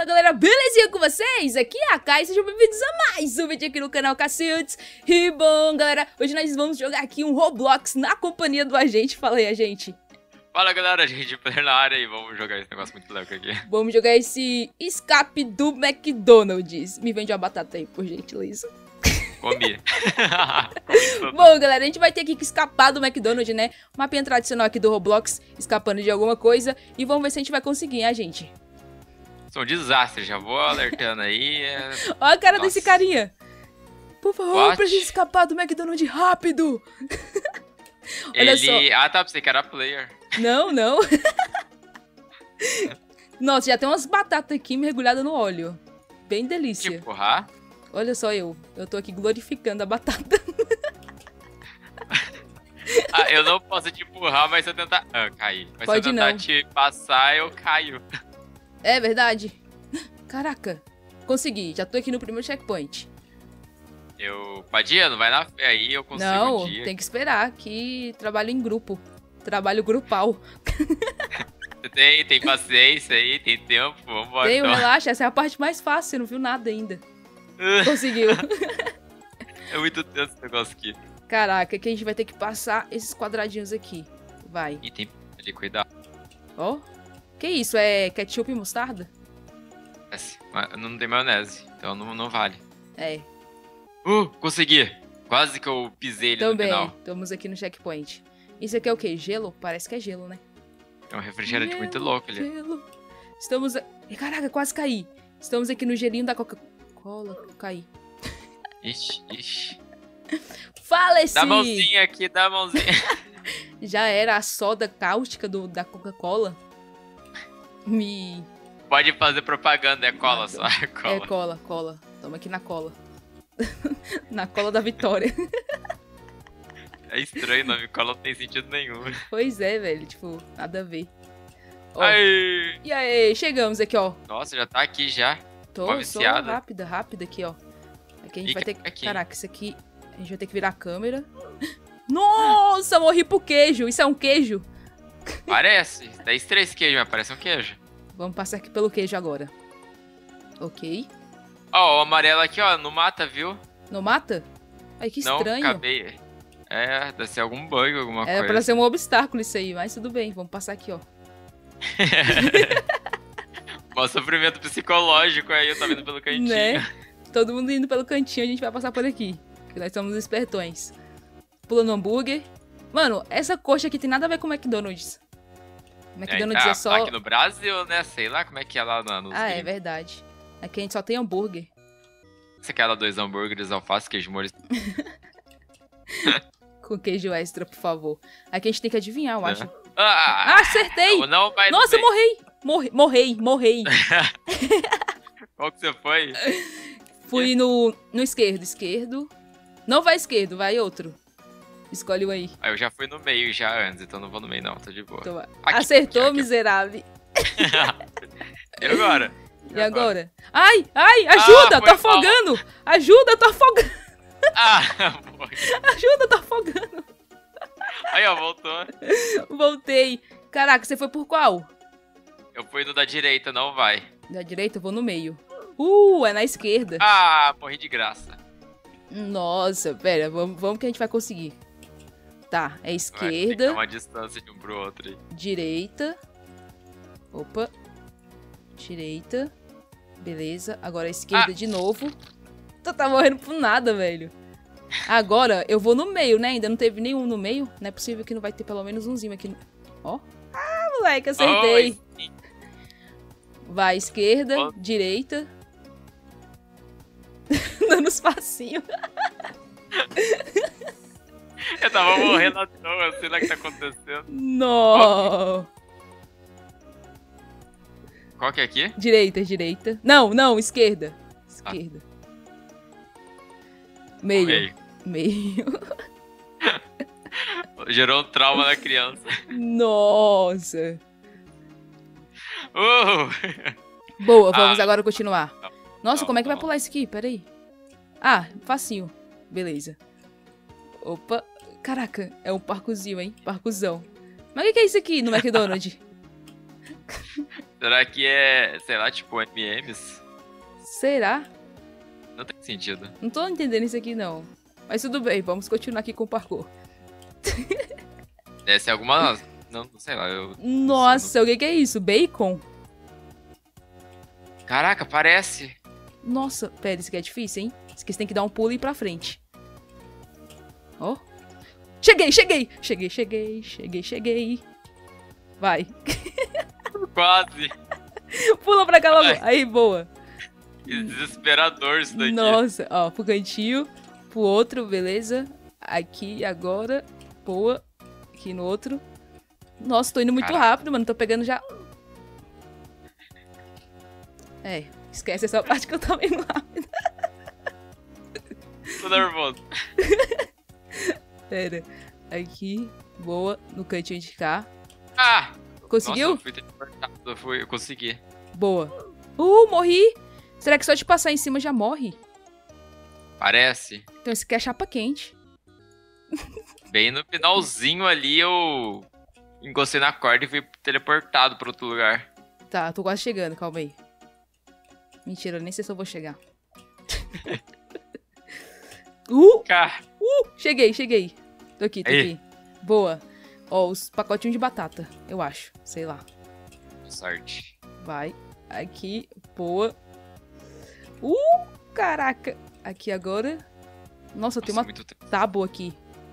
galera, belezinha com vocês? Aqui é a Kai, sejam bem-vindos a mais um vídeo aqui no canal Cacildes. E bom, galera, hoje nós vamos jogar aqui um Roblox na companhia do agente. Fala aí, agente. Fala galera, a gente player na área e vamos jogar esse negócio muito louco aqui. Vamos jogar esse escape do McDonald's. Me vende uma batata aí, por gentileza. Comi. Bom, galera, a gente vai ter aqui que escapar do McDonald's, né? Mapinha tradicional aqui do Roblox, escapando de alguma coisa. E vamos ver se a gente vai conseguir, hein, gente? Sou um desastre, já vou alertando aí. Olha a cara Nossa. desse carinha. Por favor, What? pra gente escapar do McDonald's rápido. Olha só. Ah, tá, pensei que era player. Não, não. Nossa, já tem umas batatas aqui mergulhadas no óleo. Bem delícia. Tipo, empurrar? Olha só eu tô aqui glorificando a batata. Ah, eu não posso te empurrar, mas se eu tentar... Ah, caí. Mas Pode se eu tentar não. te passar, eu caio. É verdade? Caraca, consegui, já tô aqui no primeiro checkpoint. Padia, não vai na fé aí, eu consigo Não, um dia. tem que esperar, que trabalho em grupo. Trabalho grupal. Tem paciência aí, tem tempo, vambora Tenho, então. relaxa, essa é a parte mais fácil, você não viu nada ainda. Conseguiu. É muito tenso esse negócio aqui. Caraca, que a gente vai ter que passar esses quadradinhos aqui. Vai. E tem de cuidar. Ó. Que isso? É ketchup e mostarda? Não tem maionese, então não vale. É. Consegui! Quase que eu pisei ali Também. no final. Estamos aqui no checkpoint. Isso aqui é o quê? Gelo? Parece que é gelo, né? É um refrigerante muito louco ali. Gelo. Estamos... Caraca, quase caí. Estamos aqui no gelinho da Coca-Cola. Caí. Ixi. Fala-se! Dá a mãozinha aqui, dá a mãozinha. Já era a soda cáustica da Coca-Cola. Pode fazer propaganda, é cola só, é cola. É cola. Toma aqui na cola. Na cola da vitória. É estranho, o nome cola não tem sentido nenhum. Pois é, velho. Tipo, nada a ver. Ó, Ai. e aí, chegamos aqui, ó. Nossa, já tá aqui já. Tô Uma viciada. rápida aqui, ó. Aqui a gente Fica vai ter que... aqui. Caraca, isso aqui... A gente vai ter que virar a câmera. Nossa, morri pro queijo. Isso é um queijo? Parece. Tem 3 queijos, mas parece um queijo. Vamos passar aqui pelo queijo agora. Ok. Ó, o amarelo aqui, ó, não mata, viu? Não mata? Ai, que Não, estranho. acabei. É, deve ser algum bug, alguma Era coisa. pra ser um obstáculo isso aí, mas tudo bem. Vamos passar aqui, ó. Mó sofrimento psicológico aí, eu tô vendo pelo cantinho. Né? Todo mundo indo pelo cantinho, a gente vai passar por aqui. Que nós somos espertões. Pulando hambúrguer. Mano, essa coxa aqui tem nada a ver com o McDonald's. McDonald's é só... Aqui no Brasil, né? Sei lá como é que é lá nos Ah, é gringos. verdade. Aqui a gente só tem hambúrguer. Você quer lá 2 hambúrgueres, alface, queijo molho? Com queijo extra, por favor. Aqui a gente tem que adivinhar, eu acho. Ah, Ah, acertei! não vai Nossa, eu bem. morri. Qual que você foi? Fui no esquerdo. Não vai esquerdo, vai outro. Escolhe um aí. Ah, eu já fui no meio já antes, então não vou no meio não, tô de boa. Toma. Aqui, Acertou, aqui. miserável. E agora? E agora? Ai, ajuda, foi tô afogando. Ajuda, tô afogando. Ah, boa. Ajuda, tô afogando. Aí, ó, voltou. Voltei. Caraca, você foi por qual? Eu fui no da direita, não vai. Da direita, eu vou no meio. É na esquerda. Ah, morri de graça. Nossa, pera, vamos que a gente vai conseguir. Tá, é Vai, tem que esquerda, dar uma distância de um pro outro aí. direita. Opa. Direita. Beleza, agora a esquerda de novo. Tu tá morrendo por nada, velho. Agora eu vou no meio, né? Ainda não teve nenhum no meio. Não é possível que não vai ter pelo menos umzinho aqui. Ó. Ah, moleque, acertei. Oi. Vai, esquerda, Ó. direita. Dando os passinhos. Eu tava morrendo à toa, sei lá o que tá acontecendo. Não. Qual que é aqui? Direita. Não, esquerda. Esquerda. Meio. Gerou um trauma na criança. Nossa. Boa, vamos agora continuar. Nossa, como é que vai pular isso aqui? Peraí. Ah, facinho. Beleza. Opa. Caraca, é um parcozinho, hein? Parcozão. Mas o que é isso aqui no McDonald's? Será que é, sei lá, tipo MMs? Será? Não tem sentido. Não tô entendendo isso aqui, não. Mas tudo bem, vamos continuar aqui com o parkour. Deve ser alguma... Não sei lá, eu... Nossa, o que é isso? Bacon? Caraca, parece. Nossa, pera, isso aqui é difícil, hein? Isso aqui você tem que dar um pulo e ir pra frente. Ó. Cheguei, cheguei! Cheguei. Vai. Quase. Pula pra cá logo. Aí, boa. Que desesperador isso daqui. Nossa, ó, pro cantinho, pro outro, beleza. Aqui, agora. Boa. Aqui no outro. Nossa, tô indo muito rápido, mano. Tô pegando já... É, esquece essa parte que eu tô meio rápido. Tô nervoso. Pera. Aqui, boa. No cantinho de cá. Ah! Conseguiu? Nossa, eu consegui. Boa. Morri. Será que só de passar em cima já morre? Parece. Então esse aqui é chapa quente. Bem no finalzinho ali eu encostei na corda e fui teleportado pra outro lugar. Tá, tô quase chegando, calma aí. Mentira, eu nem sei se eu vou chegar. Cheguei. Tô aqui. Boa. Ó, os pacotinhos de batata, eu acho. Sei lá. Sorte. Vai. Aqui. Boa. Caraca. Aqui agora. Nossa, tem uma tábua aqui.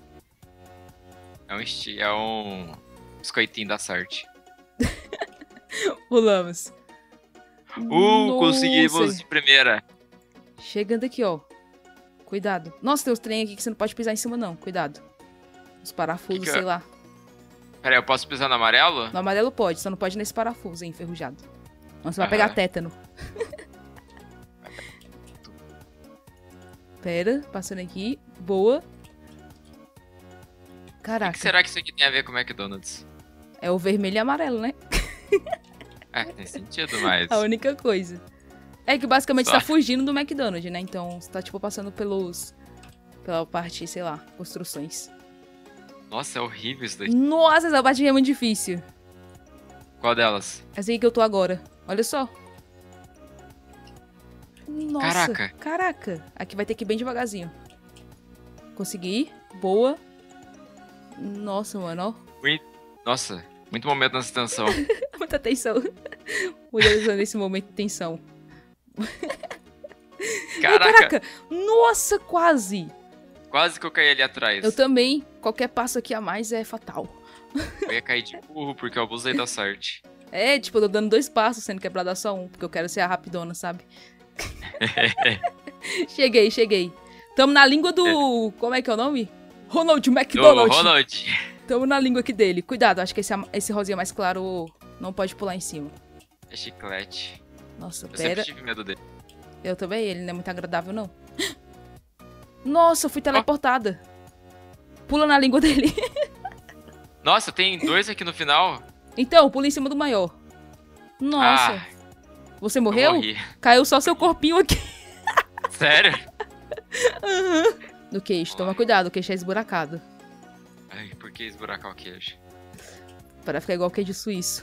É um biscoitinho da sorte. Pulamos. Conseguimos de primeira. Chegando aqui, ó. Cuidado. Nossa, tem uns trem aqui que você não pode pisar em cima, não. Cuidado. Os parafusos, sei lá. Peraí, eu posso pisar no amarelo? No amarelo pode, só não pode nesse parafuso, hein, enferrujado. Não, você vai pegar tétano. Pera, passando aqui. Boa. Caraca. O que será que isso aqui tem a ver com o McDonald's? É o vermelho e amarelo, né? É, tem sentido, mas... A única coisa. É que basicamente você tá fugindo do McDonald's, né? Então você tá, tipo, passando pela parte, sei lá, construções. Nossa, é horrível isso daqui. Nossa, essa parte é muito difícil. Qual delas? Essa aí que eu tô agora. Olha só. Nossa. Caraca. Aqui vai ter que ir bem devagarzinho. Consegui. Boa. Nossa, mano, ó. Nossa, muito momento nessa tensão. Muita tensão. Mulheres nesse momento de tensão. Caraca. Nossa, quase. Quase que eu caí ali atrás. Eu também. Qualquer passo aqui a mais é fatal. Eu ia cair de burro porque eu abusei da sorte. É, tipo, eu tô dando 2 passos sendo quebrada só um, porque eu quero ser a rapidona, sabe? Cheguei. Tamo na língua do... Como é que é o nome? Ronald McDonald. Ronald. Tamo na língua aqui dele. Cuidado, acho que esse rosinha mais claro não pode pular em cima. É chiclete. Nossa, eu pera. Eu sempre tive medo dele. Eu também, ele não é muito agradável, não. Nossa, eu fui teleportada. Pula na língua dele. Nossa, tem 2 aqui no final. Então, pula em cima do maior. Nossa. Você morreu? Eu morri. Caiu só seu corpinho aqui. Sério? No queixo, toma cuidado, o queixo é esburacado. Ai, por que esburacar o queijo? Para ficar igual queijo suíço.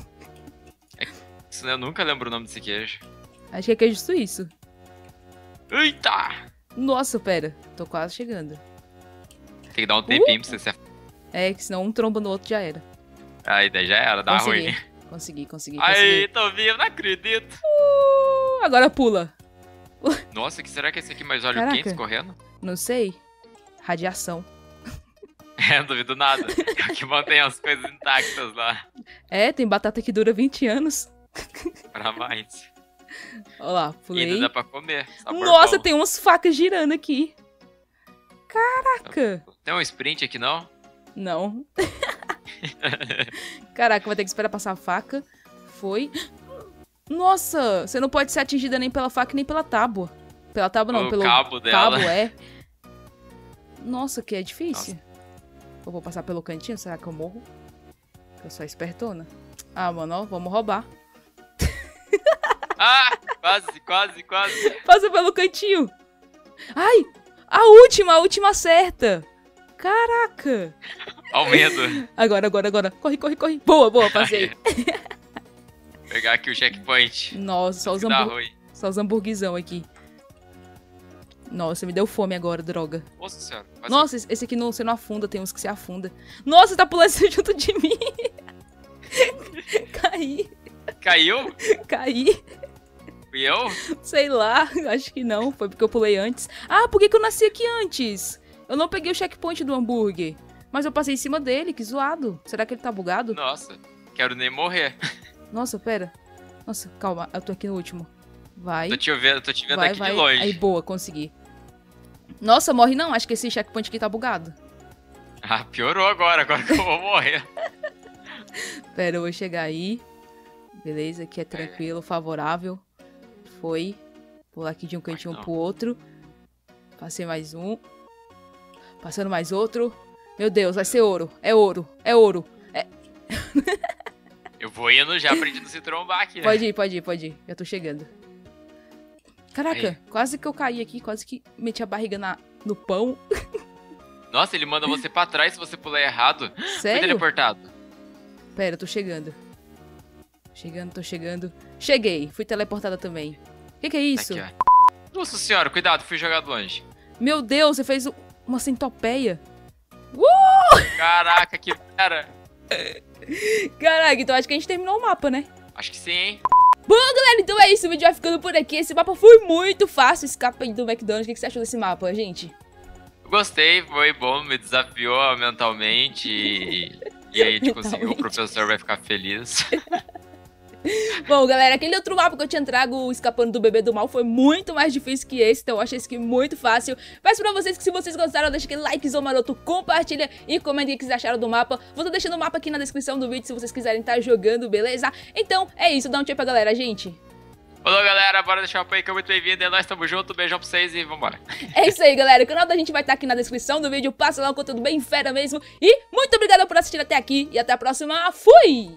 Eu nunca lembro o nome desse queijo. Acho que é queijo suíço. Eita! Nossa, pera. Tô quase chegando. Tem que dar um tempinho pra você ser... É, que senão um tromba no outro já era. Aí daí já era, dá ruim. Consegui. Aí, tô vivo, não acredito. Agora pula. Nossa, que será que é esse aqui mais olhos quentes correndo? Não sei. Radiação. É, não duvido nada. É o que mantém as coisas intactas lá. É, tem batata que dura 20 anos. Pra mais. Olha lá, pulei. E ainda dá pra comer. Nossa, tem umas facas girando aqui. Caraca. Tem um sprint aqui, não? Não. Caraca, vai ter que esperar passar a faca. Foi. Nossa, você não pode ser atingida nem pela faca nem pela tábua. Pela tábua não, pelo cabo dela. Cabo, é. Nossa, que é difícil. Nossa. Eu vou passar pelo cantinho, será que eu morro? Eu sou espertona. Ah, mano, ó, vamos roubar. Ah, quase. Passa pelo cantinho. Ai, a última certa. Caraca. Ó o medo. Agora. Corre. Boa, passei. Pegar aqui o checkpoint. Nossa, só os hambúrguerzão aqui. Nossa, me deu fome agora, droga. Nossa senhora. Nossa, esse aqui não, você não afunda, tem uns que se afunda. Nossa, tá pulando junto de mim. Caí. Caiu? Caí. Fui eu? Sei lá, acho que não. Foi porque eu pulei antes. Ah, por que eu nasci aqui antes? Eu não peguei o checkpoint do hambúrguer. Mas eu passei em cima dele, que zoado. Será que ele tá bugado? Nossa, quero nem morrer. Nossa, pera. Nossa, calma, eu tô aqui no último. Vai. Tô te vendo vai, aqui vai. de longe. Aí, boa, consegui. Nossa, morre não, acho que esse checkpoint aqui tá bugado. Ah, piorou agora que eu vou morrer. Pera, eu vou chegar aí. Beleza, aqui é tranquilo, favorável. Foi. Pular aqui de um cantinho pro outro. Passei mais um. Passando mais outro. Meu Deus, vai ser ouro. É ouro. É ouro. É... Eu vou indo já pra gente não se trombar aqui, né? Pode ir. Já tô chegando. Caraca, Aí. quase que eu caí aqui. Quase que meti a barriga no pão. Nossa, ele manda você pra trás se você pular errado. Fui Sério? teleportado. Pera, eu tô chegando. Tô chegando. Cheguei, fui teleportada também. Que é isso? Aqui, ó. Nossa senhora, cuidado, fui jogado longe. Meu Deus, você fez uma centopeia. Caraca, que fera. Caraca, então acho que a gente terminou o mapa, né? Acho que sim, hein? Bom, galera, então é isso. O vídeo vai ficando por aqui. Esse mapa foi muito fácil. Escapa aí do McDonald's. O que você achou desse mapa, gente? Gostei, foi bom, me desafiou mentalmente e aí a gente conseguiu, o professor vai ficar feliz. Bom, galera, aquele outro mapa que eu tinha trago, Escapando do Bebê do Mal, foi muito mais difícil que esse, então eu achei esse aqui muito fácil. Peço pra vocês que se vocês gostaram, deixa aquele likezão maroto, compartilha e comenta o que vocês acharam do mapa. Vou estar deixando o mapa aqui na descrição do vídeo se vocês quiserem estar jogando, beleza? Então, é isso, dá um tchau pra galera, gente. Falou, galera, bora deixar o apoio que é muito bem-vindo, é nóis, tamo junto, beijão pra vocês e vambora. É isso aí, galera, o canal da gente vai estar aqui na descrição do vídeo, passa lá um conteúdo bem fera mesmo. E muito obrigado por assistir até aqui e até a próxima, fui!